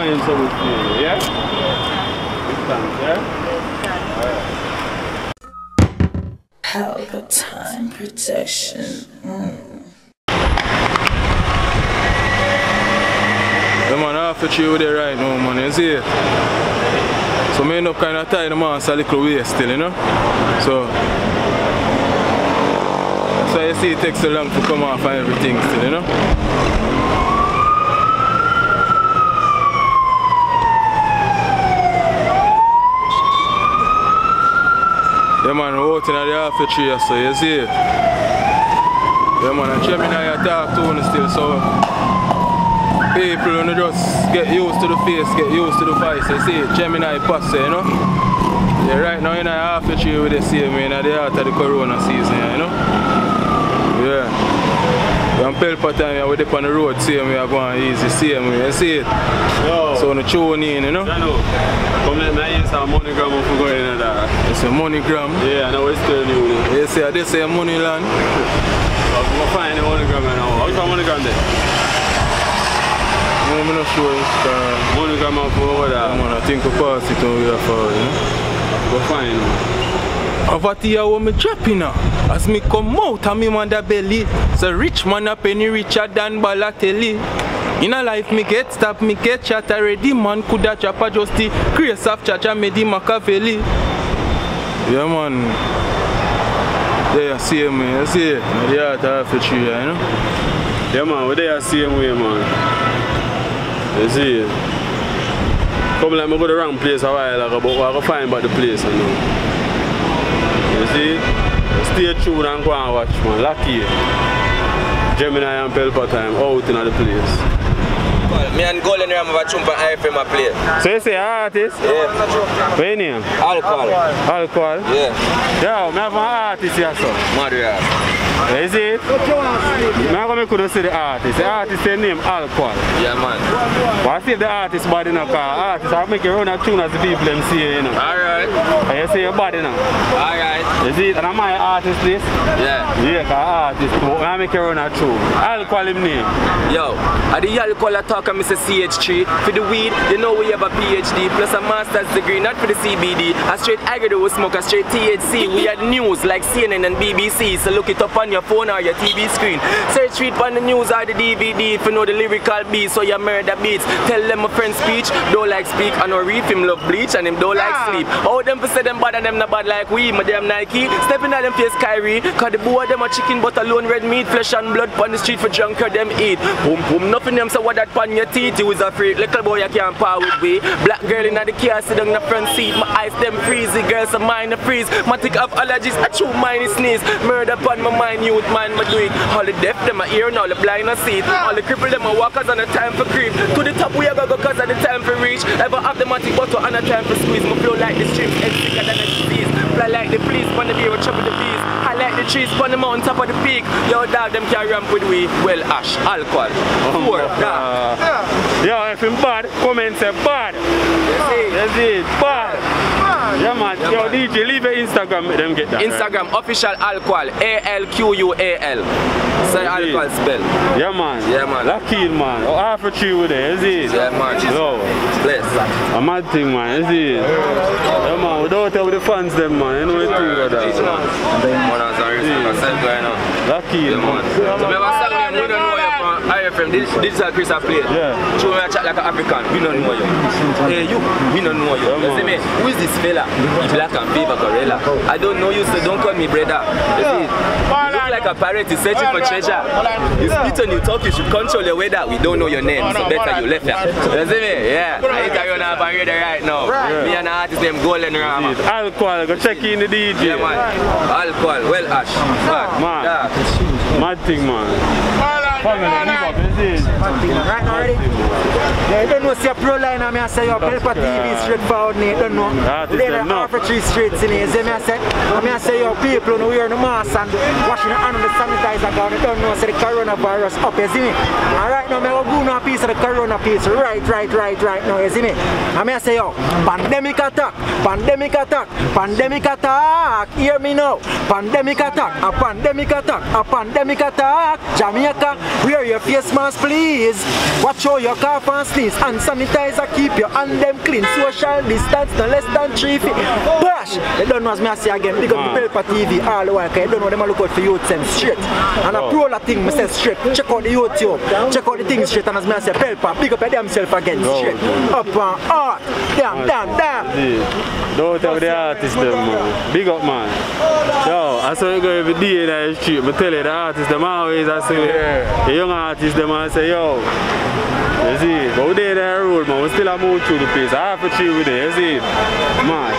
find something for you, yeah? Thanks, yeah? Palpatine protection. The man half a tree with it right now, man, you see it? So I end up kind of tying the man a little way still, you know? So you see it takes so long to come off and everything still, you know? Yeah man, we're out in the half a tree, so you see it? Yeah man, and Gemini talk to me still, so people you know, just get used to the face, get used to the voice, you see it? Gemini pass, you know? Yeah, right now in the half a tree with the same in the heart of the corona season, you know? Yeah. When Pelpa time we are on the road, same we are going easy, same way, you see it? Yo. So on the tune in, you know? Come let me hear some MoneyGram for going in there. It's a MoneyGram? Yeah, I know it's still new. You say this is a money land? I'm going to find the MoneyGram now. How's the MoneyGram there? No, I'm not sure it's MoneyGram up over there. Man, I think we pass it on here for, you know? Go find it. Over here what me dropping now. As me come out and me man da belly. So rich man a penny richer than Balotelli. In a life me get stop, me get chat already. Man coulda chopper just the grace of Chacha made the Machiavelli. Yeah man. There you see me, you see it. The heart of the tree, you know? Yeah man, we're there same way man. You see it. Come like me go to the wrong place a while ago, but I go find about the place you know. You see? Stay tuned and go and watch man, lucky. Gemini and Pelpa time out in the place. Well, me and Golden Ram have a chump and IFM a play. So you say artist? Yeah. What's your name? Alcohol. Alcohol? Yeah. Yeah, I have an artist here so. Maria. Is it? I'm going to see the artist. The artist name Alcohol. Yeah man. But I see the artist body now, because artists are making run a tune as the people them see you know. Alright. And you see your body now. Alright. Is it? And I'm my artist this? Yeah. Yeah, because artist, but I make a run a tune. Alcohol him name. Yo, at the alcohol talk and Mr. CH3. For the weed, you know we have a PhD plus a master's degree, not for the CBD. A straight agado we smoke, a straight THC. We had news like CNN and BBC, so look it up on your phone or your TV screen. Search it on the news or the DVD if you know the lyrical beats, so you murder beats. Tell them a friend speech, don't like speak, and no reef him love bleach and him don't like sleep. All them for say them bad and them not bad like we, my damn Nike. Stepping at them face Kyrie, cause the boy them a chicken but alone red meat, flesh and blood on the street for junker them eat. Boom boom, nothing them say what that pan your teeth, you is a freak. Little boy you can't par with me. Black girl in the car sit down in the front seat, my eyes them freezy, girls a mind a freeze. My tick of allergies, I chew mine is sneeze. Murder upon my mind, youth man, my do it. All the deaf them a ear, now the blind a see it. All the cripple them a walkers and the time for creep. To the top we a go cause of the time for reach. Ever have the matic bottle and the time for squeeze. My flow like the streams, head thicker than the disease. Fly like the fleas, on the beer with trouble the bees. I like the trees, on the mountain top of the peak. Yo dog them can ramp with we. Well ash, alcohol. Four, Yo, if him bad, come and say bad. That's it, bad. Yeah man, yo DJ, leave your Instagram, let them get that. Instagram, right? Official alcohol, ALQUAL. Say alcohol spell. Yeah man. Yeah man. Lucky man. Oh, half a tree with it, is it? Yeah man. Yo. Bless. A mad thing man, is it? Yeah man, without tell the fans them man, you know the thing about that. Lucky man. So we have a song name, we don't know you from IFM, digital Chris a play. Yeah. So we chat like an African, we don't know you. Hey you, we don't know you. You see me? Who is this fella? He black and favor Corella. I don't know you, so don't call me brother. You see? You look like a pirate, you're searching for treasure. You spit and you talk, you should control your weather. We don't know your name, so better you left here. You see me? Yeah. I hit a run up and ready right now. Me and the artist named Golden Ram. Alcohol, go check in the DJ. Yeah man. Alcohol, well ash. Man. Mad thing man. Right now, ready? Yeah, you don't know, see a pro line and I say your Pelpa TV straightforward, you don't know. Later, arbitrary streets in here, you see me I say your people who wear the mask and washing their hands with the sanitizer gun, you don't know, say the coronavirus up, you see me? And right now, I go on a piece of the corona piece, right now, you see me? And I say, yo, pandemic attack, hear me now, pandemic attack, a pandemic attack, Jamaica, Wear your face mask, please. Watch how your cough and sneeze. Hand sanitizer, keep your hand them clean. Social distance, no less than 3 feet. Bash! You don't know as me I say again. Big up the Pelpa TV all the while. You don't know them I look out for youth them straight. And I pro that thing, I say straight. Check out the YouTube. Check out the thing straight. And as me I say Pelpa, big up themself again straight. Up and hard. Damn. Don't tell the artist them, man. Big up, man. Yo, I saw you go every day in the street. I tell you, the artists them always I say, the young artists them I say, yo. You see, but we there in the road, man. We still a move through the place. I have to chill with it, you see. Man.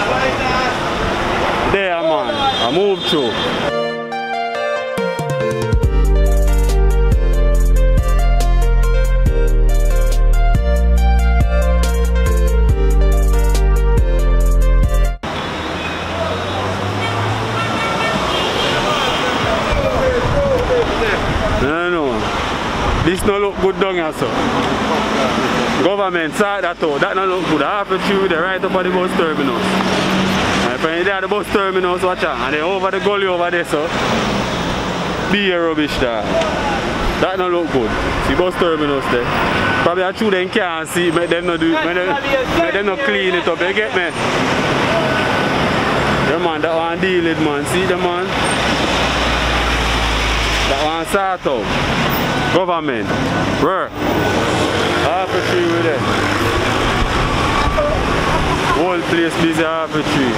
There, man. I move through. This no look good down here, so. Government side that out. That no look good. I have to chew the right up at the bus terminus. And if you're there at the bus terminus, watch out. And then over the gully over there, so. Be a rubbish there. That no look good. See bus terminus there. Probably I chew them can't see, make them not do it, make them not clean it up, you get me? Yeah man, that one deal it man. See the man? That one sort out. Government, where? Half a tree with it. Whole place busy half a tree.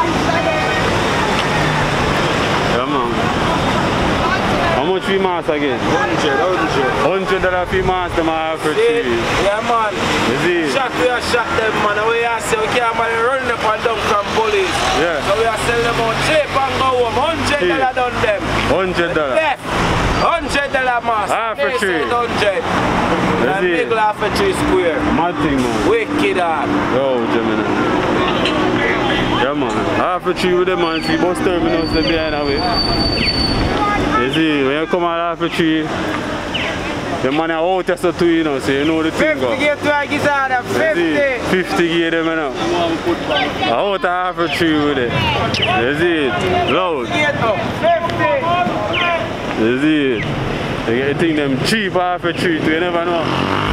Yeah man. How much fee mask again? $100 fee mask them half a tree. Yeah man. You see? We are shot them man. We are say we can't run them and down from police. Yeah. So we are selling them out cheap and go home. $100 done them. $100. Left. $100 mask. Half a tree. 100. And big half a tree square. Mad thing man. Wicked hard. Yo, Gemini. Yeah man. Half a tree with the man. See bus terminus there behind the way. You see, when you come out half a tree, the man are out there too, you know, so you know the thing. 50 get to a guitar, 50. 50 get them, you know. Out of half a tree with it. You see it? Loud. Get up, 50. You see it? You get the thing them cheap half a tree too, you never know.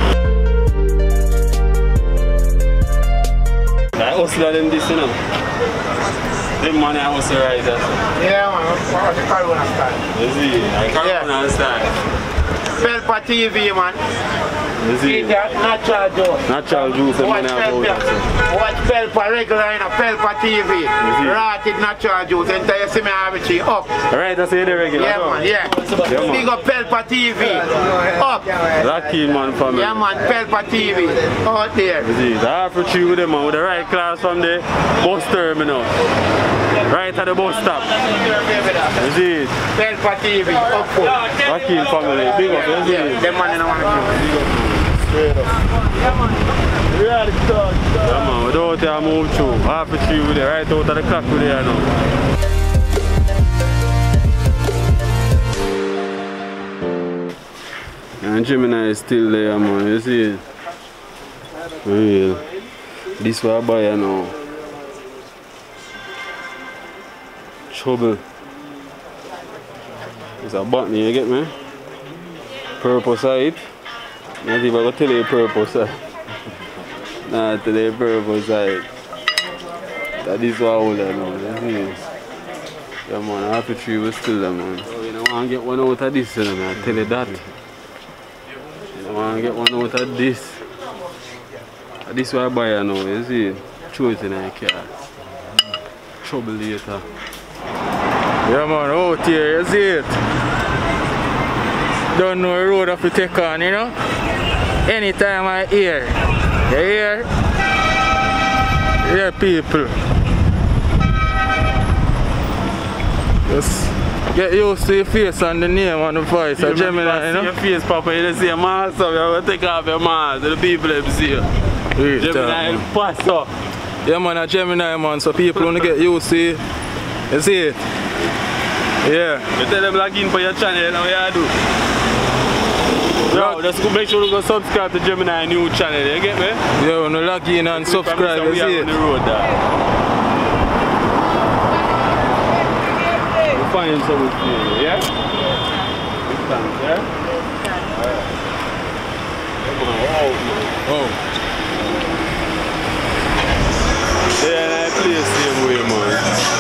Like hustler them this, you know. Them money I hustle right there. Yeah man, the Corona style. You see it? Like Corona style. Pelpa TV man. You see Eat that natural juice. Natural juice and Watch money about that. Watch Pelpa regular in a Pelpa TV. Rotted natural juice. Until you see me have it up. Alright, that's the regular. Yeah man, yeah. Big up Pelpa TV. Up. Lucky man for me. Yeah man, Pelpa TV. Out there. You see, the half a tree with them man with the right class from the bus terminal. Right at the bus stop. You see it? Pelpa TV. Up full. Lucky family. Big up, you see it? Them man in the one. Straight up. Yeah man, without it I move through. Half a tree with it, right out of the clock with it now. And Gemini is still there man, you see it? Real. This one I buy now. Trouble. It's a button, you get me? Purple side. Not even going to tell you purple side. Nah, tell you purple side. That is what I hold on now. Yeah man, half a tree was still there man. So you don't want to get one out of this, you know, I tell you that. You don't want to get one out of this. This is what I buy now, you see? Throw it in the car. Trouble later. Yeah man, out here, you see it? Don't know the road have to take on, you know? Anytime I hear, you hear people. Just get used to your face and the name and the voice of Gemini, you know? Your face, Papa, you don't see a mask, so you're going to take off your mask, the people that see you. Gemini will pass up. Yeah man, a Gemini man, so people want to get used to it. You see it? Yeah. You tell them log in for your channel, you know what you do. Yo, just make sure you go subscribe to Gemini new channel, you get me? Yeah, when you log in and subscribe, you see it? On the road there. We'll find something for you, yeah? Thanks, yeah? Oh. Yeah, I play the same way, man.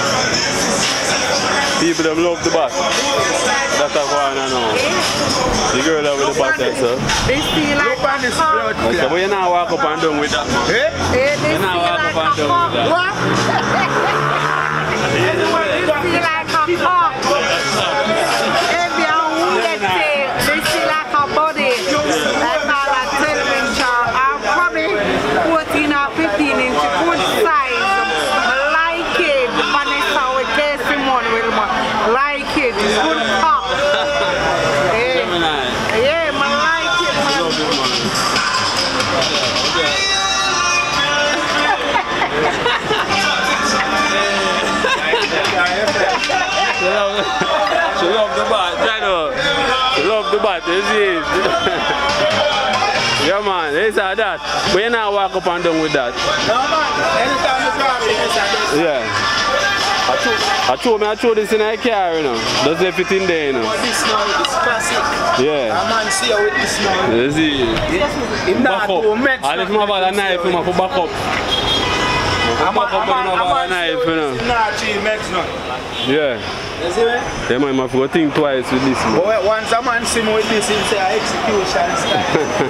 People them love the bat. That's a one I know. The girl that with the bat, sir. They feel like a cock. Okay, but you now walk up and down with that, man. They You now walk up and down with that. What? They feel like a cock. Every weird thing, they feel like a body. Like all a television. I'm probably 14 or 15 inch good size. I like it. Vanessa with Casey Money with me. Like it. It's good cock. Yeah, I like it, man. She love the bat, Jano. She love the bat, you see. Yeah, man, it's like that. But you now walk up and down with that. No, man. Anytime you grab it, Yeah. I throw this in a car, you know. Does it fit in there, you know? this now is classic. Yeah. A man see how it is now. You see. In Back that up. to match. And if you have a knife, you have to back up. Back up and have a knife, you know. Yeah. You see me? Yeah, man, you have to think twice with this, man. But once a man see me with this, he'll say execution style.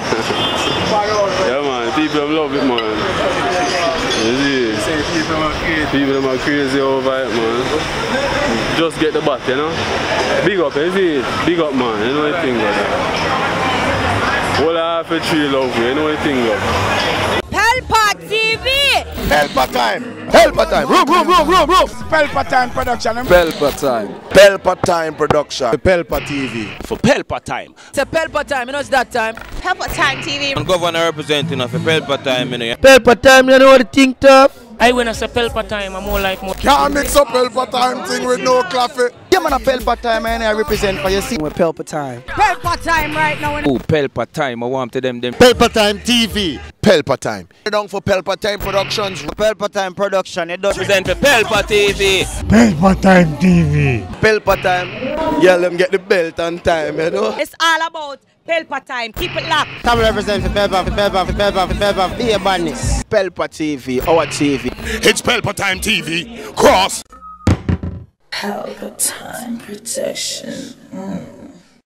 Yeah, man, people love it, man. You see? People are crazy over it, man. Just get the bat, you know? Big up, you see? Big up, man. You know what you think of that? Whole half a tree love you, you know what you think of? Pelpa TV! Pelpa time! Pelpa time! Room! Pelpa Time Production. Pelpa time. Pelpa time production. Pelpa TV. For Pelpa time. It's a Pelpa time, you know it's that time. Pelpa Time TV. I'm governor representing of a Pelpa time, you know. Pelpa time, you know what you think tough? I when I say Pelpa time, I'm more like more. Can't mix up Pelpa time thing with no coffee. Yeah, man, a Pelpa time, and I represent for you. See, we're Pelpa time. Pelpa time right now. Oh, Pelpa time, I want to them. Pelpa time TV. Pelpa time. Down for Pelpa time productions. Pelpa time production. It does Represent for Pelpa TV. Pelpa time TV. Pelpa time. Yeah, let them get the belt on time, you know. It's all about Pelpa time. Keep it locked. Come represent for Pelpa, be a badness. Pelpa TV, our TV. It's Pelpa time TV. Cross. Pelpa Time Protection.